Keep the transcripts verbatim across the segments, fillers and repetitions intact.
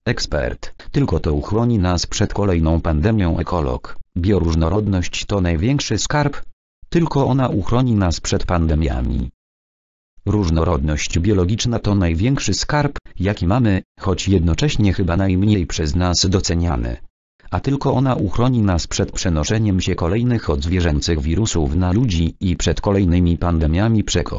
Ekspert, tylko to uchroni nas przed kolejną pandemią. Ekolog, bioróżnorodność to największy skarb? Tylko ona uchroni nas przed pandemiami. Różnorodność biologiczna to największy skarb, jaki mamy, choć jednocześnie chyba najmniej przez nas doceniany. A tylko ona uchroni nas przed przenoszeniem się kolejnych odzwierzęcych wirusów na ludzi i przed kolejnymi pandemiami. Przeko.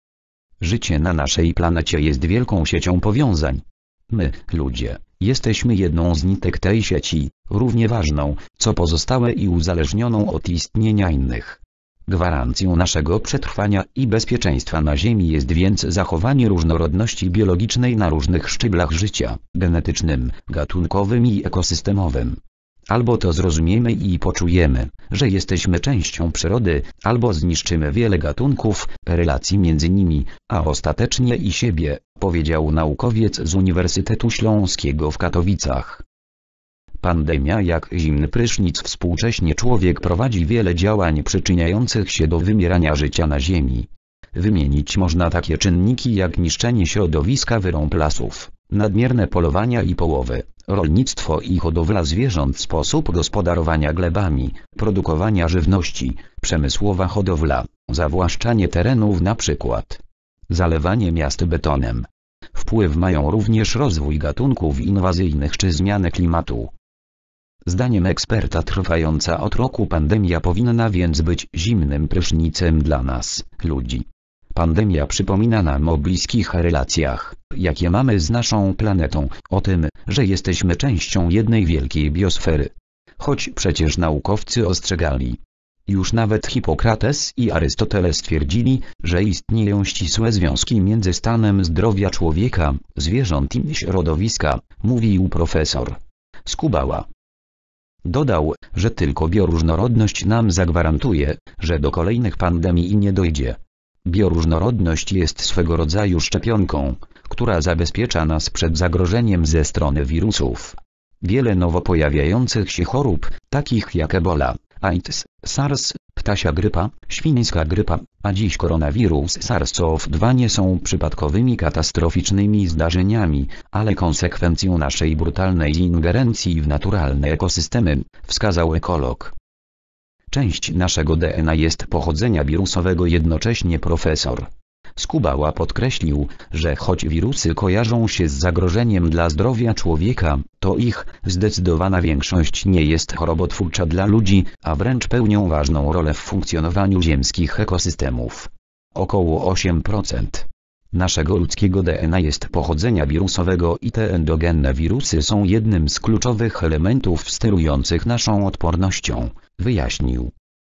Życie na naszej planecie jest wielką siecią powiązań. My, ludzie, jesteśmy jedną z nitek tej sieci, równie ważną, co pozostałe i uzależnioną od istnienia innych. Gwarancją naszego przetrwania i bezpieczeństwa na Ziemi jest więc zachowanie różnorodności biologicznej na różnych szczeblach życia, genetycznym, gatunkowym i ekosystemowym. Albo to zrozumiemy i poczujemy, że jesteśmy częścią przyrody, albo zniszczymy wiele gatunków, relacji między nimi, a ostatecznie i siebie, powiedział naukowiec z Uniwersytetu Śląskiego w Katowicach. Pandemia jak zimny prysznic. Współcześnie człowiek prowadzi wiele działań przyczyniających się do wymierania życia na Ziemi. Wymienić można takie czynniki jak niszczenie środowiska, wyrąb lasów, nadmierne polowania i połowy, rolnictwo i hodowla zwierząt, sposób gospodarowania glebami, produkowania żywności, przemysłowa hodowla, zawłaszczanie terenów, na przykład zalewanie miast betonem. Wpływ mają również rozwój gatunków inwazyjnych czy zmiany klimatu. Zdaniem eksperta trwająca od roku pandemia powinna więc być zimnym prysznicem dla nas, ludzi. Pandemia przypomina nam o bliskich relacjach, jakie mamy z naszą planetą, o tym, że jesteśmy częścią jednej wielkiej biosfery. Choć przecież naukowcy ostrzegali. Już nawet Hipokrates i Arystoteles twierdzili, że istnieją ścisłe związki między stanem zdrowia człowieka, zwierząt i środowiska, mówił profesor Skubała. Dodał, że tylko bioróżnorodność nam zagwarantuje, że do kolejnych pandemii nie dojdzie. Bioróżnorodność jest swego rodzaju szczepionką, która zabezpiecza nas przed zagrożeniem ze strony wirusów. Wiele nowo pojawiających się chorób, takich jak Ebola, AIDS, SARS, ptasia grypa, świńska grypa, a dziś koronawirus SARS-CoV dwa nie są przypadkowymi katastroficznymi zdarzeniami, ale konsekwencją naszej brutalnej ingerencji w naturalne ekosystemy, wskazał ekolog. Część naszego D N A jest pochodzenia wirusowego. Jednocześnie profesor Skubała podkreślił, że choć wirusy kojarzą się z zagrożeniem dla zdrowia człowieka, to ich zdecydowana większość nie jest chorobotwórcza dla ludzi, a wręcz pełnią ważną rolę w funkcjonowaniu ziemskich ekosystemów. Około osiem procent naszego ludzkiego D N A jest pochodzenia wirusowego i te endogenne wirusy są jednym z kluczowych elementów sterujących naszą odpornością, wyjaśnił.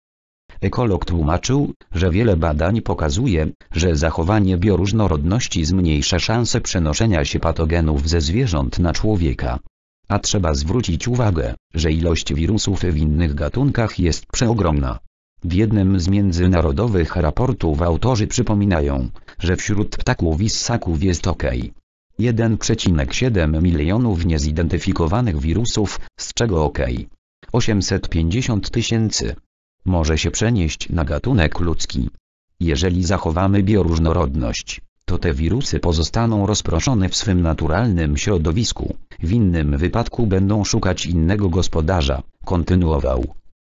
Ekolog tłumaczył, że wiele badań pokazuje, że zachowanie bioróżnorodności zmniejsza szanse przenoszenia się patogenów ze zwierząt na człowieka. A trzeba zwrócić uwagę, że ilość wirusów w innych gatunkach jest przeogromna. W jednym z międzynarodowych raportów autorzy przypominają, że wśród ptaków i ssaków jest ok. jeden przecinek siedem milionów niezidentyfikowanych wirusów, z czego ok. osiemset pięćdziesiąt tysięcy. Może się przenieść na gatunek ludzki. Jeżeli zachowamy bioróżnorodność, to te wirusy pozostaną rozproszone w swym naturalnym środowisku, w innym wypadku będą szukać innego gospodarza, kontynuował.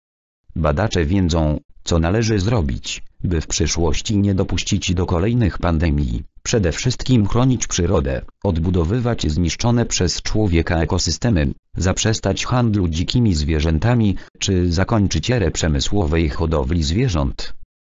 Badacze wiedzą, co należy zrobić, by w przyszłości nie dopuścić do kolejnych pandemii. Przede wszystkim chronić przyrodę, odbudowywać zniszczone przez człowieka ekosystemy, zaprzestać handlu dzikimi zwierzętami, czy zakończyć erę przemysłowej hodowli zwierząt.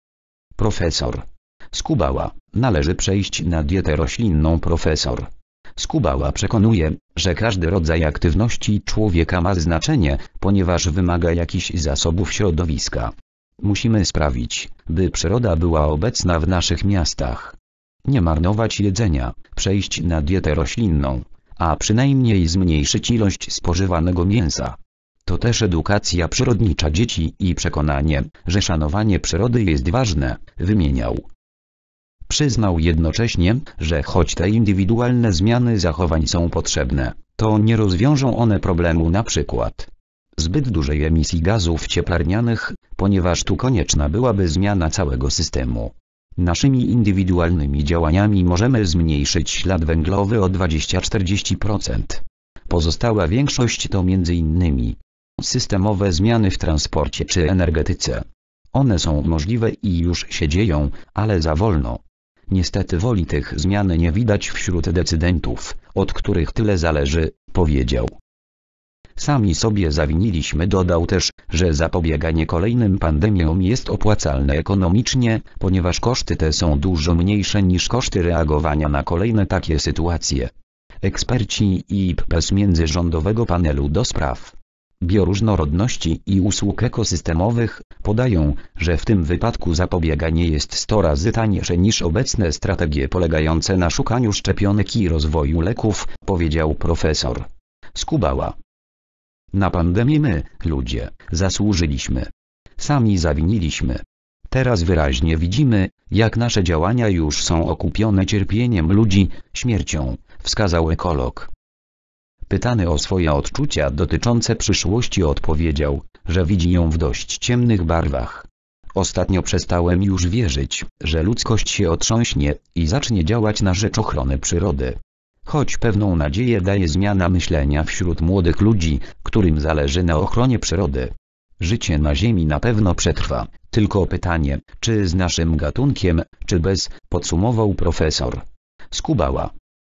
Profesor Skubała, należy przejść na dietę roślinną. Profesor Skubała przekonuje, że każdy rodzaj aktywności człowieka ma znaczenie, ponieważ wymaga jakichś zasobów środowiska. Musimy sprawić, by przyroda była obecna w naszych miastach. Nie marnować jedzenia, przejść na dietę roślinną, a przynajmniej zmniejszyć ilość spożywanego mięsa. To też edukacja przyrodnicza dzieci i przekonanie, że szanowanie przyrody jest ważne, wymieniał. Przyznał jednocześnie, że choć te indywidualne zmiany zachowań są potrzebne, to nie rozwiążą one problemu np. zbyt dużej emisji gazów cieplarnianych, ponieważ tu konieczna byłaby zmiana całego systemu. Naszymi indywidualnymi działaniami możemy zmniejszyć ślad węglowy o dwadzieścia do czterdziestu procent. Pozostała większość to między innymi systemowe zmiany w transporcie czy energetyce. One są możliwe i już się dzieją, ale za wolno. Niestety woli tych zmian nie widać wśród decydentów, od których tyle zależy, powiedział. Sami sobie zawiniliśmy. Dodał też, że zapobieganie kolejnym pandemiom jest opłacalne ekonomicznie, ponieważ koszty te są dużo mniejsze niż koszty reagowania na kolejne takie sytuacje. Eksperci I P P S Międzyrządowego Panelu do Spraw Bioróżnorodności i Usług Ekosystemowych podają, że w tym wypadku zapobieganie jest sto razy tańsze niż obecne strategie polegające na szukaniu szczepionek i rozwoju leków, powiedział profesor Skubała. Na pandemię my, ludzie, zasłużyliśmy. Sami zawiniliśmy. Teraz wyraźnie widzimy, jak nasze działania już są okupione cierpieniem ludzi, śmiercią, wskazał ekolog. Pytany o swoje odczucia dotyczące przyszłości odpowiedział, że widzi ją w dość ciemnych barwach. Ostatnio przestałem już wierzyć, że ludzkość się otrząśnie i zacznie działać na rzecz ochrony przyrody. Choć pewną nadzieję daje zmiana myślenia wśród młodych ludzi, którym zależy na ochronie przyrody. Życie na Ziemi na pewno przetrwa, tylko pytanie, czy z naszym gatunkiem, czy bez, podsumował profesor Skubała.